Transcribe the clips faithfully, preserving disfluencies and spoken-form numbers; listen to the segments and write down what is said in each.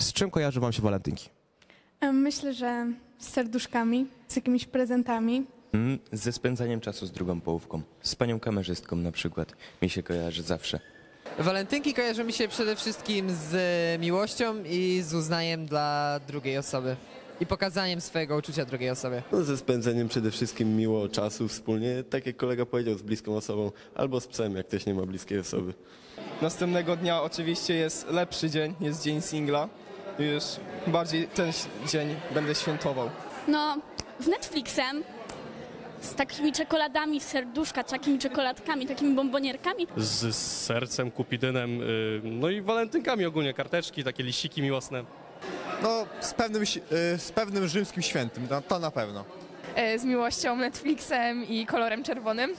Z czym kojarzy wam się walentynki? Myślę, że z serduszkami, z jakimiś prezentami. Mm, ze spędzaniem czasu z drugą połówką. Z panią kamerzystką na przykład. Mi się kojarzy zawsze. Walentynki kojarzą mi się przede wszystkim z miłością i z uznaniem dla drugiej osoby. I pokazaniem swojego uczucia drugiej osobie. No, ze spędzeniem przede wszystkim miło czasu wspólnie, tak jak kolega powiedział, z bliską osobą, albo z psem, jak ktoś nie ma bliskiej osoby. Następnego dnia oczywiście jest lepszy dzień, jest dzień singla. Już bardziej ten dzień będę świętował. No, z Netflixem, z takimi czekoladami, serduszka, takimi czekoladkami, takimi bombonierkami. Z, z sercem, kupidynem, yy, no i walentynkami ogólnie, karteczki, takie liściki miłosne. No, z pewnym, z pewnym rzymskim świętym, to, to na pewno. Z miłością, Netflixem i kolorem czerwonym.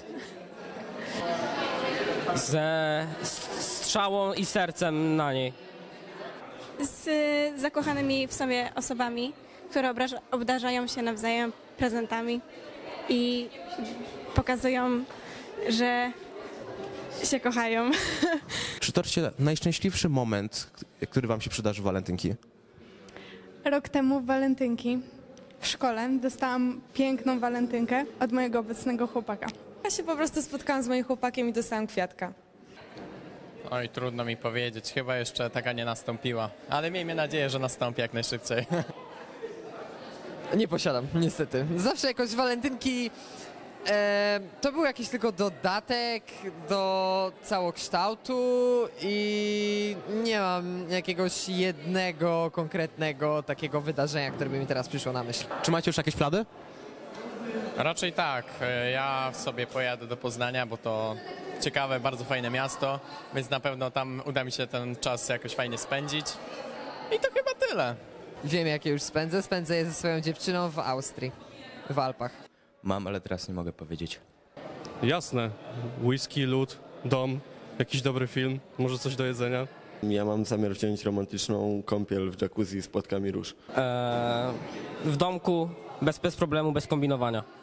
Ze strzałą i sercem na niej. Z zakochanymi w sobie osobami, które obraża, obdarzają się nawzajem prezentami i pokazują, że się kochają. Przytoczcie najszczęśliwszy moment, który wam się przydarzył w walentynki. Rok temu w walentynki w szkole dostałam piękną walentynkę od mojego obecnego chłopaka. Ja się po prostu spotkałam z moim chłopakiem i dostałam kwiatka. Oj, trudno mi powiedzieć. Chyba jeszcze taka nie nastąpiła. Ale miejmy nadzieję, że nastąpi jak najszybciej. Nie posiadam, niestety. Zawsze jakoś walentynki e, to był jakiś tylko dodatek do całokształtu i nie mam jakiegoś jednego konkretnego takiego wydarzenia, które by mi teraz przyszło na myśl. Czy macie już jakieś plany? Raczej tak. Ja sobie pojadę do Poznania, bo to ciekawe, bardzo fajne miasto, więc na pewno tam uda mi się ten czas jakoś fajnie spędzić. I to chyba tyle. Wiem, jakie już spędzę. Spędzę je ze swoją dziewczyną w Austrii, w Alpach. Mam, ale teraz nie mogę powiedzieć. Jasne. Whisky, lód, dom, jakiś dobry film, może coś do jedzenia. Ja mam zamiar wziąć romantyczną kąpiel w jacuzzi z płatkami róż. Eee, w domku, bez, bez problemu, bez kombinowania.